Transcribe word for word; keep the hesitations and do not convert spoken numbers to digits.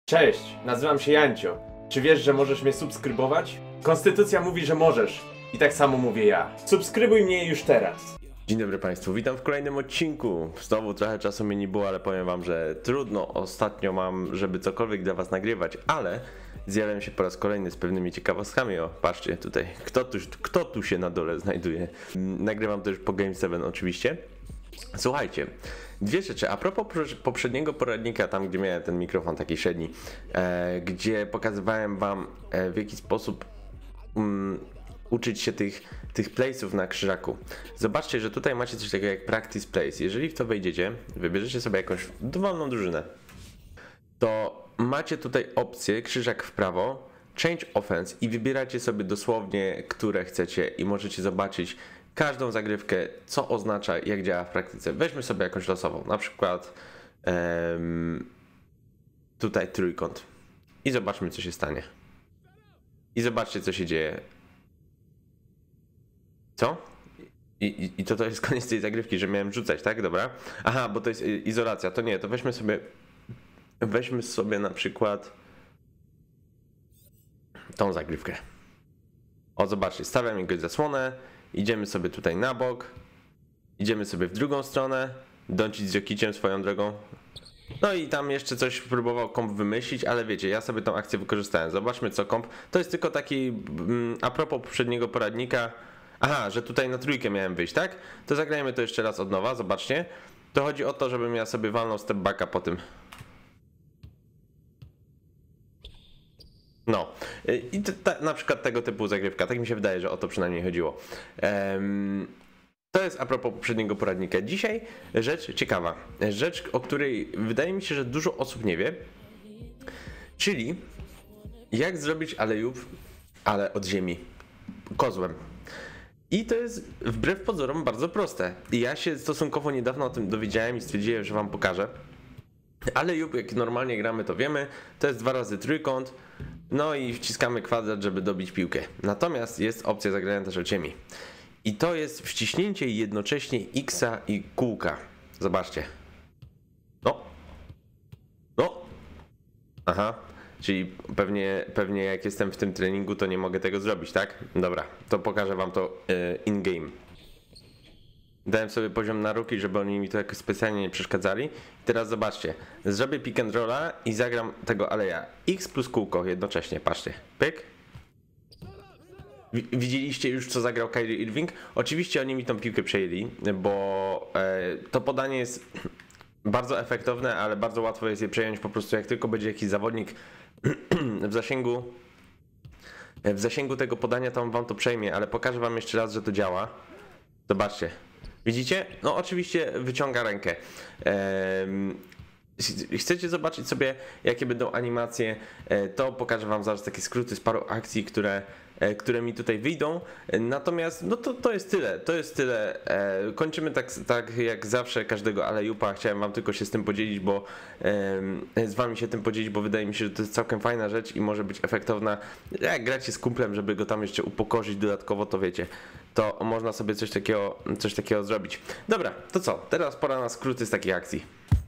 Cześć, nazywam się Jancio. Czy wiesz, że możesz mnie subskrybować? Konstytucja mówi, że możesz. I tak samo mówię ja. Subskrybuj mnie już teraz. Dzień dobry Państwu, witam w kolejnym odcinku. Znowu trochę czasu mi nie było, ale powiem Wam, że trudno ostatnio mam, żeby cokolwiek dla Was nagrywać, ale zjawiam się po raz kolejny z pewnymi ciekawostkami. O, patrzcie tutaj, kto tu, kto tu się na dole znajduje. Nagrywam to już po Game seven oczywiście. Słuchajcie, dwie rzeczy. A propos poprzedniego poradnika, tam gdzie miałem ten mikrofon taki średni, e, gdzie pokazywałem Wam e, w jaki sposób um, uczyć się tych, tych place'ów na krzyżaku. Zobaczcie, że tutaj macie coś takiego jak practice place. Jeżeli w to wejdziecie, wybierzecie sobie jakąś dowolną drużynę, to macie tutaj opcję krzyżak w prawo, change offense i wybieracie sobie dosłownie, które chcecie i możecie zobaczyć każdą zagrywkę, co oznacza, jak działa w praktyce. Weźmy sobie jakąś losową, na przykład um, tutaj trójkąt i zobaczmy, co się stanie. I zobaczcie, co się dzieje. Co? I, i, i to, to jest koniec tej zagrywki, że miałem rzucać, tak? Dobra. Aha, bo to jest izolacja. To nie, to weźmy sobie weźmy sobie na przykład tą zagrywkę. O, zobaczcie, stawiam jakąś zasłonę, idziemy sobie tutaj na bok, idziemy sobie w drugą stronę, Doncic z Jokiciem swoją drogą. No i tam jeszcze coś próbował komp wymyślić, ale wiecie, ja sobie tą akcję wykorzystałem. Zobaczmy, co komp. To jest tylko taki, mm, a propos poprzedniego poradnika. Aha, że tutaj na trójkę miałem wyjść, tak? To zagrajmy to jeszcze raz od nowa, zobaczcie. To chodzi o to, żebym ja sobie walnął step backa po tym. No, i to, ta, na przykład tego typu zagrywka, tak mi się wydaje, że o to przynajmniej chodziło. Um, to jest a propos poprzedniego poradnika. Dzisiaj rzecz ciekawa, rzecz, o której wydaje mi się, że dużo osób nie wie, czyli jak zrobić alley-oop, ale od ziemi, kozłem. I to jest wbrew pozorom bardzo proste. I ja się stosunkowo niedawno o tym dowiedziałem i stwierdziłem, że wam pokażę. Alley-oop, jak normalnie gramy, to wiemy, to jest dwa razy trójkąt, no i wciskamy kwadrat, żeby dobić piłkę. Natomiast jest opcja zagrania też od ziemi. I to jest wciśnięcie jednocześnie X-a i kółka. Zobaczcie. No. No. Aha. Czyli pewnie, pewnie jak jestem w tym treningu, to nie mogę tego zrobić, tak? Dobra, to pokażę wam to in-game. Dałem sobie poziom na ruki, żeby oni mi to jakoś specjalnie nie przeszkadzali. I teraz zobaczcie, zrobię pick and rolla i zagram tego aleja. X plus kółko jednocześnie, patrzcie. Pyk. Widzieliście już, co zagrał Kyrie Irving? Oczywiście oni mi tą piłkę przejęli, bo e, to podanie jest bardzo efektowne, ale bardzo łatwo jest je przejąć po prostu, jak tylko będzie jakiś zawodnik w zasięgu w zasięgu tego podania, to on wam to przejmie, ale pokażę wam jeszcze raz, że to działa. Zobaczcie. Widzicie? No oczywiście wyciąga rękę. Ehm, chcecie zobaczyć sobie, jakie będą animacje, to pokażę wam zaraz takie skróty z paru akcji, które, które mi tutaj wyjdą. Natomiast no to, to jest tyle, to jest tyle. Kończymy tak, tak jak zawsze każdego alley-oopa. Chciałem wam tylko się z tym podzielić, bo z wami się tym podzielić, bo wydaje mi się, że to jest całkiem fajna rzecz i może być efektowna. Jak gracie z kumplem, żeby go tam jeszcze upokorzyć dodatkowo, to wiecie, to można sobie coś takiego, coś takiego zrobić. Dobra, to co? Teraz pora na skróty z takich akcji.